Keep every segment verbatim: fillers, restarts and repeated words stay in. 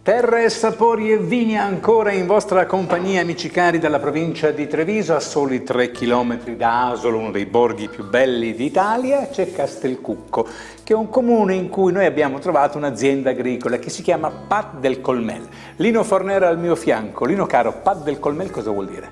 Terra e sapori e vini ancora in vostra compagnia, amici cari, dalla provincia di Treviso, a soli tre chilometri da Asolo, uno dei borghi più belli d'Italia, c'è Castelcucco, che è un comune in cui noi abbiamo trovato un'azienda agricola che si chiama Pat del Colmel. Lino Fornero al mio fianco. Lino caro, Pat del Colmel cosa vuol dire?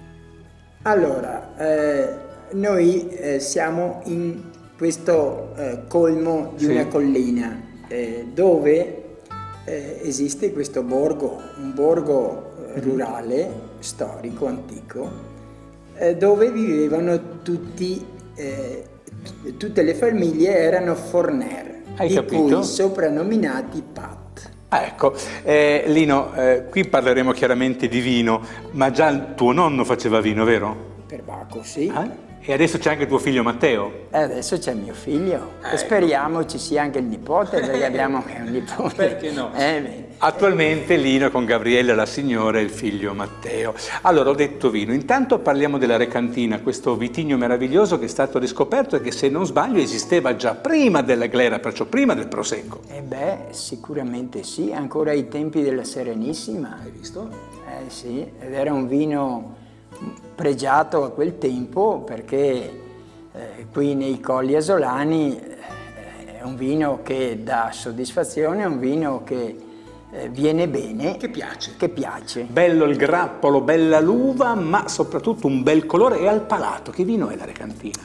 Allora, eh, noi eh, siamo in questo eh, colmo di sì. una collina eh, dove Eh, esiste questo borgo, un borgo eh, rurale, storico, antico, eh, dove vivevano tutti, eh, tutte le famiglie erano Forner, Hai di capito? cui soprannominati Pat. Ah, ecco, eh, Lino, eh, qui parleremo chiaramente di vino, ma già il tuo nonno faceva vino, vero? Per Bacco, sì. Ah? E adesso c'è anche tuo figlio Matteo? E adesso c'è mio figlio, ecco. E speriamo ci sia anche il nipote, perché abbiamo anche un nipote. Perché no? Eh, Attualmente Lino con Gabriella la signora e il figlio Matteo. Allora, ho detto vino, intanto parliamo della Recantina, questo vitigno meraviglioso che è stato riscoperto e che, se non sbaglio, esisteva già prima della glera, perciò prima del Prosecco. Eh beh, sicuramente sì, ancora ai tempi della Serenissima. Hai visto? Eh sì, ed era un vino pregiato a quel tempo perché eh, qui nei Colli Asolani eh, è un vino che dà soddisfazione, è un vino che eh, viene bene. Che piace. Che piace. Bello il grappolo, bella l'uva, ma soprattutto un bel colore e al palato. Che vino è la Recantina?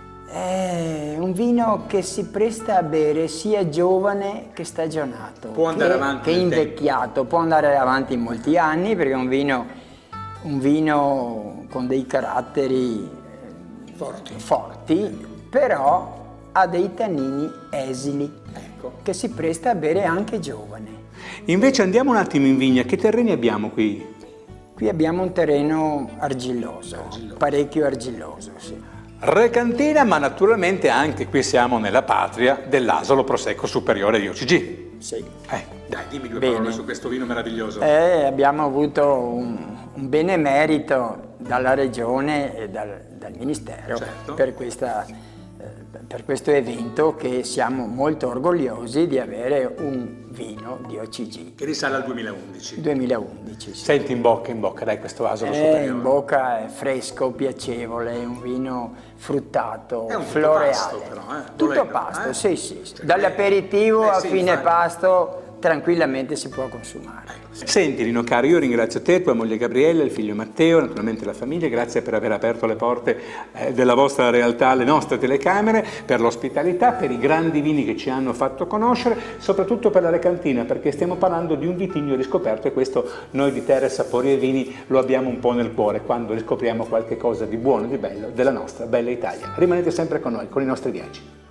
È un vino che si presta a bere sia giovane che stagionato. Può andare che, avanti che nel invecchiato, tempo. Può andare avanti in molti anni perché è un vino un vino con dei caratteri forti, forti però ha dei tannini esili, ecco, che si presta a bere anche giovane. Invece andiamo un attimo in vigna, che terreni abbiamo qui? Qui abbiamo un terreno argilloso, argilloso. parecchio argilloso, sì. Recantina, ma naturalmente anche qui siamo nella patria dell'Asolo Prosecco Superiore di O C G. Sì. Eh, dai, dimmi due Bene. parole su questo vino meraviglioso. Eh, abbiamo avuto un, un benemerito dalla Regione e dal, dal Ministero, certo. per, questa, eh, per questo evento, che siamo molto orgogliosi di avere un vino di O C G. Che risale al duemilaundici. duemilaundici, sì. Senti in bocca, in bocca, dai, questo Asolo Eh, Superiore. in bocca è fresco, piacevole, è un vino fruttato, è un floreale. Pasto, però, eh? Tutto Volendo, pasto, eh? sì, sì. sì. Cioè, Dall'aperitivo eh, a sì, fine infatti. pasto tranquillamente si può consumare. Senti Lino caro, io ringrazio te, tua moglie Gabriella, il figlio Matteo, naturalmente la famiglia, grazie per aver aperto le porte eh, della vostra realtà alle nostre telecamere, per l'ospitalità, per i grandi vini che ci hanno fatto conoscere, soprattutto per la Recantina, perché stiamo parlando di un vitigno riscoperto e questo noi di Terra e Sapori e Vini lo abbiamo un po' nel cuore quando riscopriamo qualche cosa di buono e di bello della nostra bella Italia. Rimanete sempre con noi, con i nostri viaggi.